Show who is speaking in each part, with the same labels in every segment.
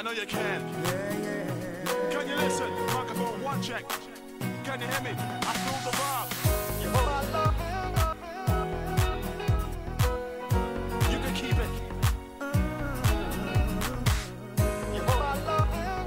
Speaker 1: know you can. Can you listen? Microphone one check. Can you hear me? I feel the vibe. You know I love. You can keep it. You know I love.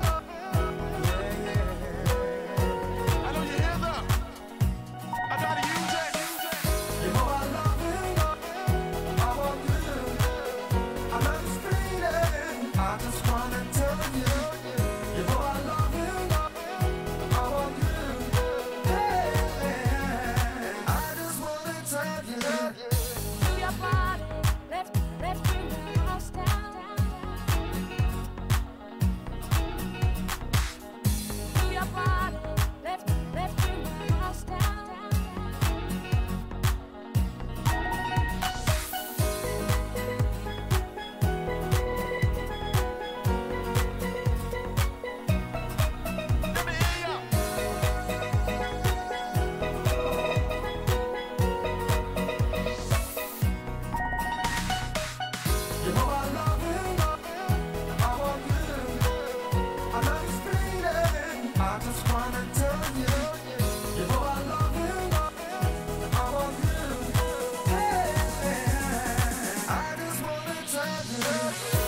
Speaker 1: I know you hear that. I gotta use it. You know I love you. I want you. I love you screaming. I just wanna tell you. You know I love you. I want you. Hey, I just wanna tell you.
Speaker 2: Move your body, let's bring the house down. Move your body, let's bring the house down.
Speaker 1: Let me hear ya. You know I love you. I want you. I love you screaming. I just wanna tell you. You know I love you. I want you. Hey, I just wanna tell you.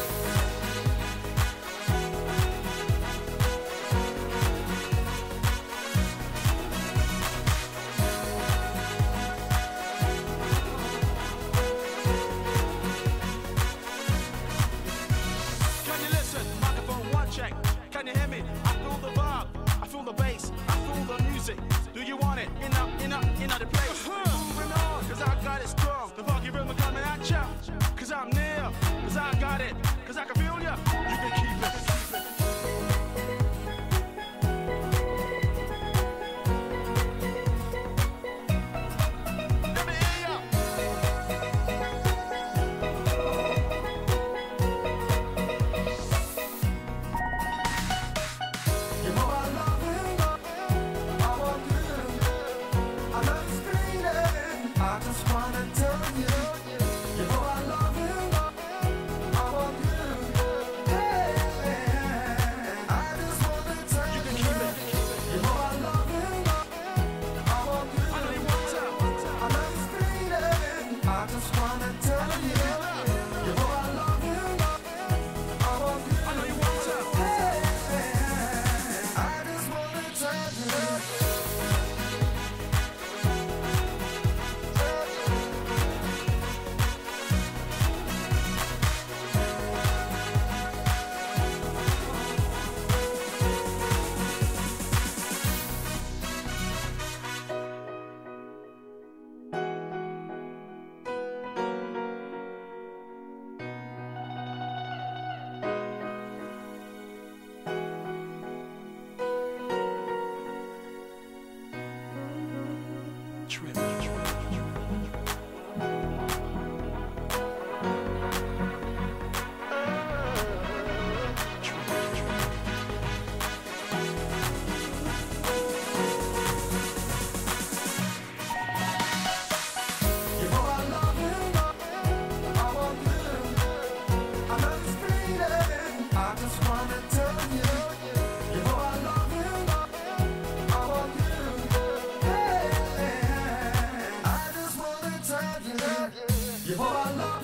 Speaker 1: Can you listen? Microphone one check. Can you hear me? I feel the vibe. I feel the bass. I feel the music. Do you want it? In the place. Moving on, cause I got it strong. The funky rhythm coming at ya. Cause I'm near. Cause I got it. Cause I can feel ya. You can keep it. Let me hear ya. You know I love you. I want you. I love you screaming. I just wanna tell you. You know I love you. I want you. Hey, I just wanna tell you. You can keep it. You know I love you. I want you. I know you want to. I love you screaming. I just wanna tell you. You know I love you. I want you. I know you want to. Hey, I just wanna tell you. You know I love you. I want you. I love you screaming. I just wanna tell you. You know I love you. I want you. Hey, I just wanna tell you. You know I love you.